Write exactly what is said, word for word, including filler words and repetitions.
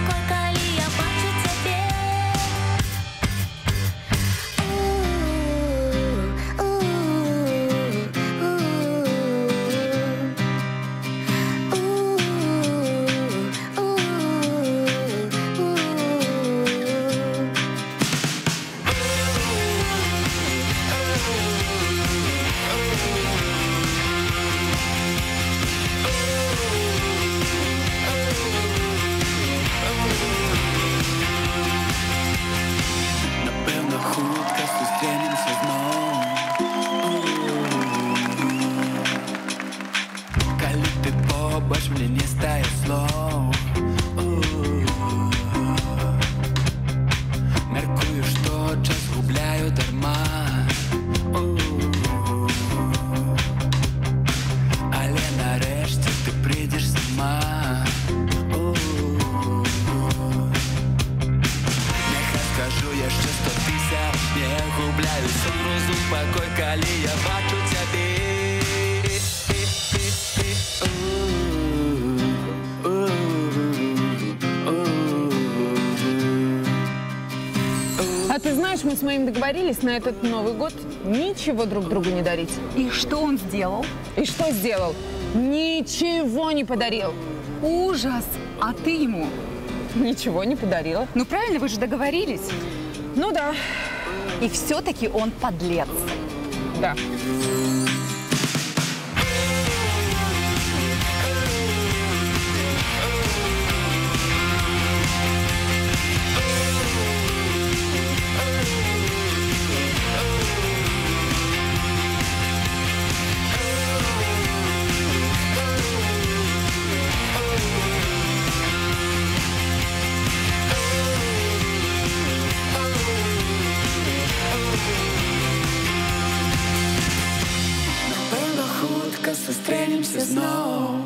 Больше мне не стає слов. Міркую, що час губляю дарма. Але нарешті ти прийдеш сама. Нехай скажу я ще сто тисяч, не губляю сон, розум, покой, коли я бачу тебе. А ты знаешь, мы с моим договорились на этот Новый год ничего друг другу не дарить. И что он сделал? И что сделал? Ничего не подарил. Ужас! А ты ему? Ничего не подарила. Ну правильно, вы же договорились. Ну да. И все-таки он подлец. Да. Зустрінемося знов.